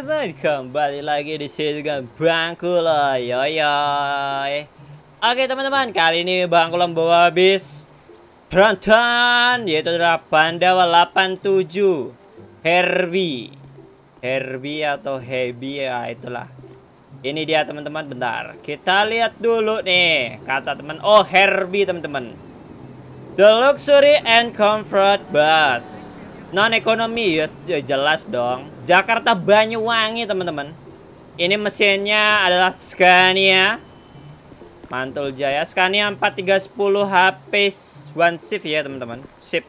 teman-teman, kembali lagi di sini dengan Bangkulo yoyoy. Oke teman-teman, kali ini Bangkulo bawa bis Tronton, yaitu adalah Pandawa 87 Herbie atau Heavy ya, itulah. Ini dia teman-teman, bentar kita lihat dulu nih kata teman. Oh, Herbie teman-teman, the luxury and comfort bus non ekonomi, ya jelas dong. Jakarta Banyuwangi teman-teman. Ini mesinnya adalah Scania Mantul Jaya, Scania 4310 HP one shift ya teman-teman. Sip.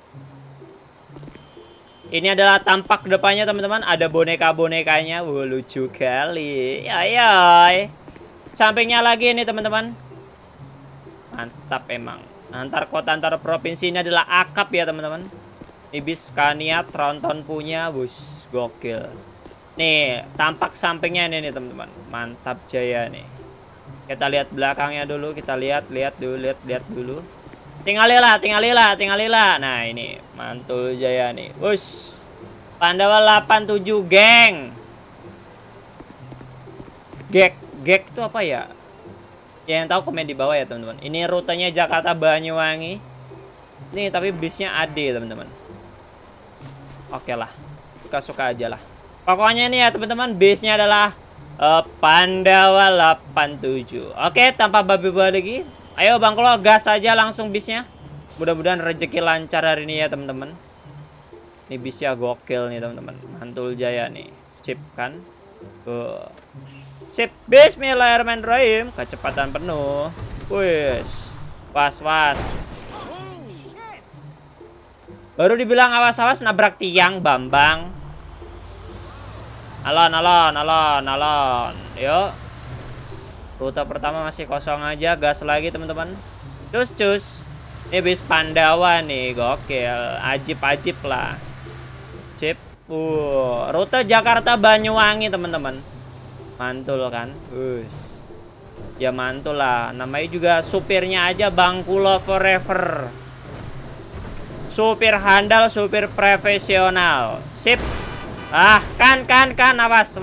Ini adalah tampak depannya teman-teman, ada boneka-bonekanya. Wah, lucu kali. Ayay. Sampingnya lagi ini teman-teman. Mantap emang. Antar kota antar provinsi ini adalah akap ya teman-teman. Ini bis Scania Tronton punya, bus gokil. Nih, tampak sampingnya ini nih teman-teman. Mantap jaya nih. Kita lihat belakangnya dulu, kita lihat dulu. Tinggalila. Nah, ini mantul jaya nih. Bus Pandawa 87 geng. Gek itu apa ya? Yang tahu komen di bawah ya teman-teman. Ini rutenya Jakarta Banyuwangi. Nih, tapi bisnya AD teman-teman. Oke lah, suka-suka aja lah. Pokoknya ini ya teman-teman, base-nya adalah Pandawa 87. Oke, tanpa babi-babi lagi, ayo Bangkulo gas aja langsung bisnya. Mudah-mudahan rezeki lancar hari ini ya teman-teman. Ini bisnya gokil nih teman-teman. Mantul Jaya nih, sip kan? Sip, bismillahirrahmanirrahim. Kecepatan penuh. Wis, was. Baru dibilang awas-awas nabrak tiang Bambang. Alon. Yuk. Rute pertama masih kosong aja, gas lagi teman-teman. Cus. Ini bis Pandawa nih, gokil. Ajib lah. Sip. Rute Jakarta Banyuwangi teman-teman. Mantul kan? Ya mantul lah. Namanya juga supirnya aja Bangkulo forever. Supir handal, supir profesional. Sip. Ah, kan. Awas.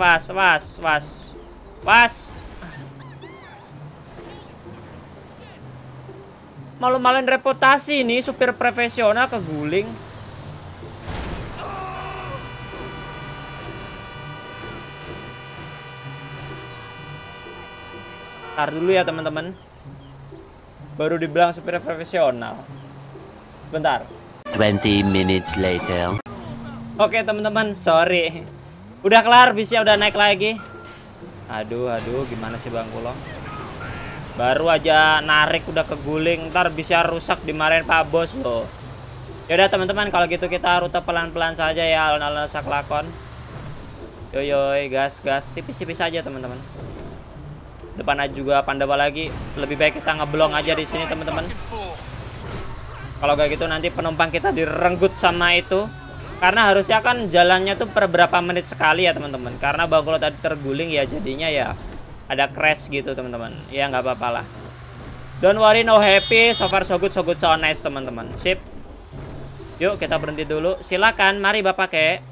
Malu-maluin reputasi nih supir profesional keguling. Ntar dulu ya teman-teman. Baru dibilang supir profesional. Bentar. 20 minutes later. Oke teman-teman, sorry. Udah kelar, bisnya udah naik lagi. Aduh, gimana sih Bangkulo? Baru aja narik udah keguling, ntar bisnya rusak dimarahin Pak Bos loh. Yaudah teman-teman, kalau gitu kita rute pelan-pelan saja ya, alon-alon saklakon. Yoyoy, gas, tipis-tipis aja teman-teman. Depan aja juga Pandawa lagi. Lebih baik kita ngeblong aja di sini teman-teman. Kalau kayak gitu nanti penumpang kita direnggut sama itu. Karena harusnya kan jalannya tuh per berapa menit sekali ya teman-teman. Karena Bangkulo tadi terguling ya, jadinya ya ada crash gitu teman-teman. Ya nggak apa-apa lah. Don't worry, no happy. So far so good, so nice teman-teman. Sip. Yuk kita berhenti dulu. Silakan, mari Bapak kek.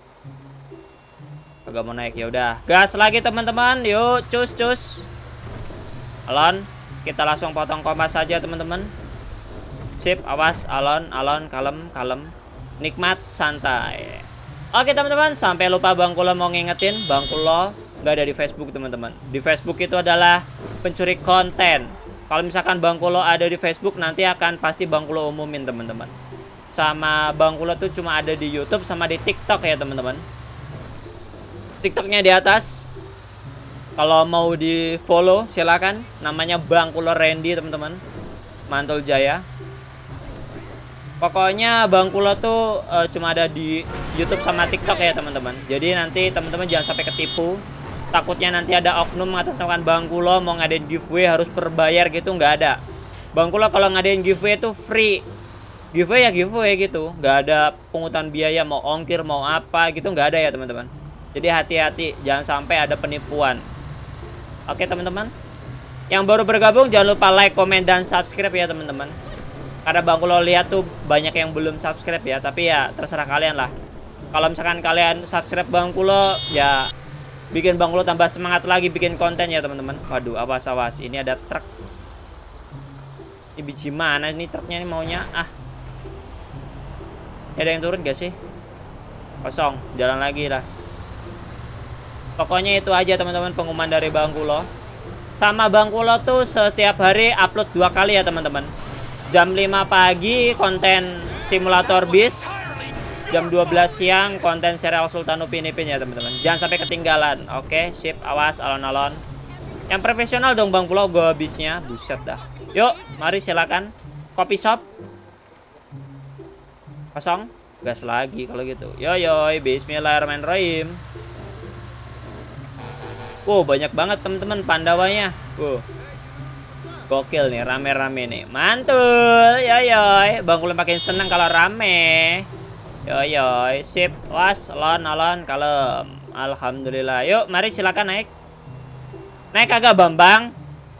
Agak mau naik ya udah. Gas lagi teman-teman. Yuk, cus. Alon, kita langsung potong kompas saja teman-teman. Sip, awas, alon, kalem, nikmat, santai. Oke teman-teman, sampai lupa Bangkulo mau ngingetin, Bangkulo nggak ada di Facebook teman-teman. Di Facebook itu adalah pencuri konten. Kalau misalkan Bangkulo ada di Facebook, nanti akan pasti Bangkulo umumin teman-teman. Sama Bangkulo tuh cuma ada di YouTube sama di TikTok ya teman-teman. TikToknya di atas. Kalau mau di follow silakan. Namanya Bangkulo Randy teman-teman. Mantul Jaya. Pokoknya Bangkulo tuh cuma ada di YouTube sama TikTok ya teman-teman. Jadi nanti teman-teman jangan sampai ketipu. Takutnya nanti ada oknum mengatasnamakan Bangkulo mau ngadain giveaway harus berbayar gitu, nggak ada. Bangkulo kalau ngadain giveaway itu free. Giveaway ya giveaway gitu, nggak ada pungutan biaya mau ongkir mau apa gitu, nggak ada ya teman-teman. Jadi hati-hati jangan sampai ada penipuan. Oke teman-teman. Yang baru bergabung jangan lupa like, komen, dan subscribe ya teman-teman. Karena Bangkulo lihat tuh banyak yang belum subscribe ya, tapi ya terserah kalian lah. Kalau misalkan kalian subscribe Bangkulo, ya Bikin Bang Kulo tambah semangat lagi bikin konten ya teman-teman. Waduh, awas. Ini ada truk. Ini biji mana ini truknya ini maunya? Ah. Ada yang turun gak sih? Kosong, jalan lagi lah. Pokoknya itu aja teman-teman pengumuman dari Bang Kulo. Sama Bang Kulo tuh setiap hari upload 2 kali ya teman-teman. Jam 5 pagi konten simulator bis. Jam 12 siang konten serial Sultan Upin Ipin ya teman-teman. Jangan sampai ketinggalan. Oke, sip, awas alon-alon. Yang profesional dong Bang Kulo go bisnya. Buset dah. Yuk, mari silakan. Kopi shop. Kosong. Gas lagi kalau gitu. Yoyoy, bismillahirrahmanirrahim. Wow, banyak banget teman-teman Pandawanya. Wow. Gokil nih, rame-rame nih. Mantul. Yoyoy, Bang Kulo makin seneng kalau rame. Yoyoy, sip, was, alon, kalem. Alhamdulillah. Yuk, mari silakan naik. Naik kagak Bambang?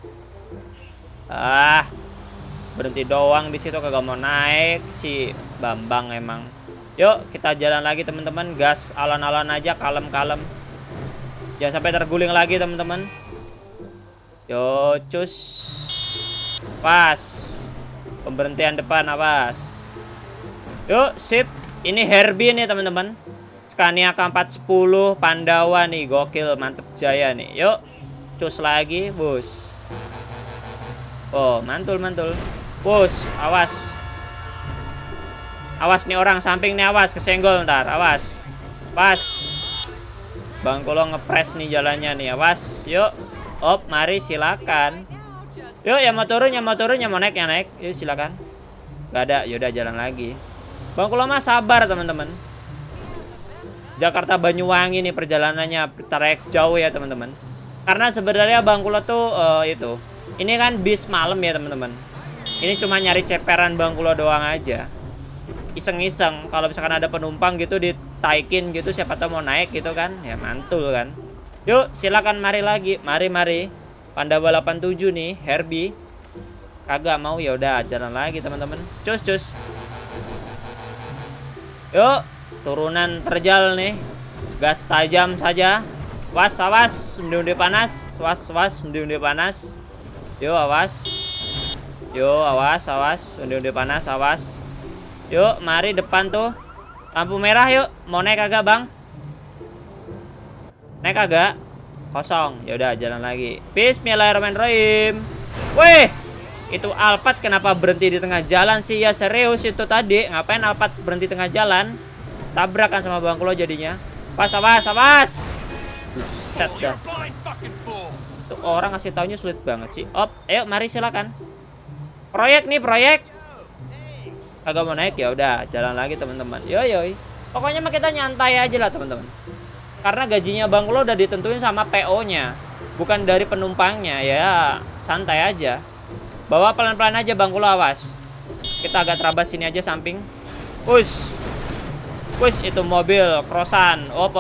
Ah, berhenti doang di situ kagak mau naik si Bambang emang. Yuk, kita jalan lagi teman-teman. Gas alon-alon aja, kalem-kalem. Jangan sampai terguling lagi teman-teman. Yo, cus. Pas. Pemberhentian depan, awas. Yuk, sip. Ini Herbie nih teman-teman. Scania K410 Pandawa nih, gokil, mantep jaya nih. Yuk, cus lagi, bos. Oh, mantul. Bos, awas. Awas nih orang samping nih, awas kesenggol ntar, awas. Pas. Bang Kulo ngepres nih jalannya nih, awas. Yuk. Op, mari silakan. Yuk, yang mau turun, yang mau naik, yang naik. Yuk, silakan. Gak ada, yaudah jalan lagi. Bang Kulo mah sabar teman-teman. Jakarta Banyuwangi nih perjalanannya, trayek jauh ya teman-teman. Karena sebenarnya Bang Kulo tuh itu. Ini kan bis malam ya teman-teman. Ini cuma nyari ceperan Bang Kulo doang aja. Iseng-iseng kalau misalkan ada penumpang gitu ditaikin gitu, siapa tahu mau naik gitu kan. Ya mantul kan. Yuk, silakan mari lagi. Mari. Pandawa 87 nih, Herbie. Kagak mau, ya udah jalan lagi teman-teman. Cus. Yuk, turunan terjal nih. Gas tajam saja. Was, undi panas. Was, undi panas. Yuk, awas. Yuk, awas. Undi panas, awas. Yuk, mari depan tuh. Lampu merah yuk. Mau naik kagak, Bang? Naik kagak? Kosong. Ya udah jalan lagi. Bismillahirrahmanirrahim. Weh, itu Alphard kenapa berhenti di tengah jalan sih? Ya serius itu tadi. Ngapain Alphard berhenti tengah jalan? Tabrakan sama Bang Kulo jadinya. Awas. Buset dah. Tuh orang ngasih taunya sulit banget sih. Op, ayo mari silakan. Proyek. Kagak mau naik, ya udah jalan lagi teman-teman. Yoi. Pokoknya mah kita nyantai aja lah teman-teman. Karena gajinya Bang Kulo udah ditentuin sama PO-nya, bukan dari penumpangnya. Ya santai aja. Bawa pelan-pelan aja Bang Kulo, awas. Kita agak terabas sini aja samping. Push, itu mobil crossan. Op.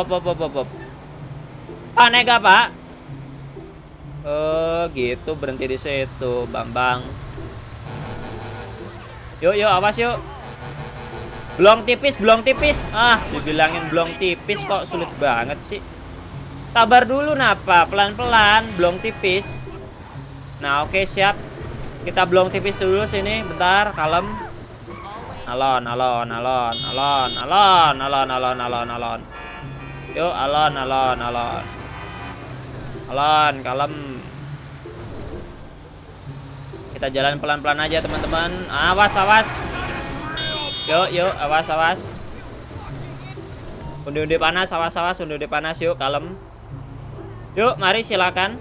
Pak, naik gak, Pak? Gitu, berhenti di situ, Bambang. Yuk, awas yuk. Blong tipis. Ah, dibilangin blong tipis kok sulit banget sih. Sabar dulu napa, pelan-pelan, blong tipis. Nah, oke, siap. Kita blong tipis dulu sini, bentar, kalem. Alon. Yuk, alon. Alon, kalem. Kita jalan pelan-pelan aja, teman-teman. Awas. Yuk, awas. Undi panas, awas, undi panas, yuk, kalem. Yuk, mari silakan.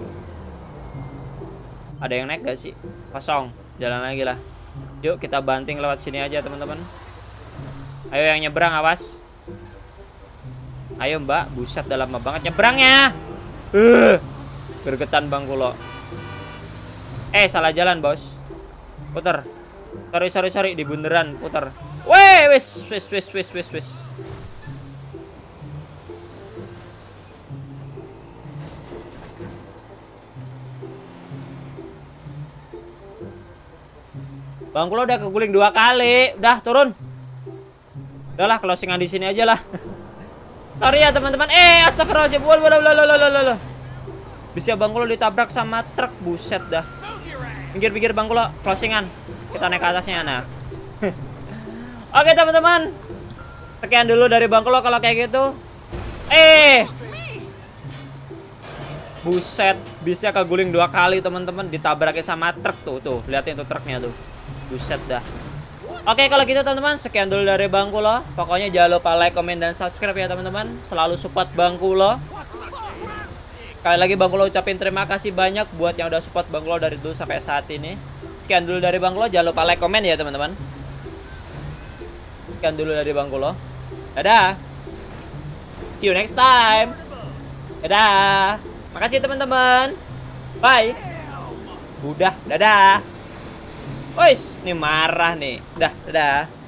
Ada yang naik gak sih? Kosong, jalan lagi lah. Yuk, kita banting lewat sini aja, teman-teman. Ayo yang nyebrang, awas. Ayo, Mbak. Buset, udah lama banget nyebrangnya. Gergetan Bang Kulo. Salah jalan, Bos. Puter. Sorry, di bundaran, puter. Wes. Bang Kulo udah keguling 2 kali. Udah, turun. Udahlah, closingan di sini aja lah. Sorry ya teman-teman. Astagfirullahaladzim. Waduh. Bisa Bangkulo ditabrak sama truk, buset dah. Pinggir Bangkulo, closingan. Kita naik ke atasnya nah. Oke teman-teman. Sekian dulu dari Bangkulo kalau kayak gitu. Buset, bisa keguling 2 kali teman-teman, ditabrakin sama truk tuh. Liatin tuh truknya tuh. Buset dah. Oke kalau gitu teman-teman, sekian dulu dari Bangkulo. Pokoknya jangan lupa like, komen, dan subscribe ya teman-teman. Selalu support Bangkulo. Sekali lagi Bangkulo ucapin terima kasih banyak buat yang udah support Bangkulo dari dulu sampai saat ini. Sekian dulu dari Bangkulo, jangan lupa like, komen ya teman-teman. Sekian dulu dari Bangkulo. Dadah. See you next time. Dadah. Makasih teman-teman. Bye. Udah, dadah. Wis, ini marah nih. Dadah.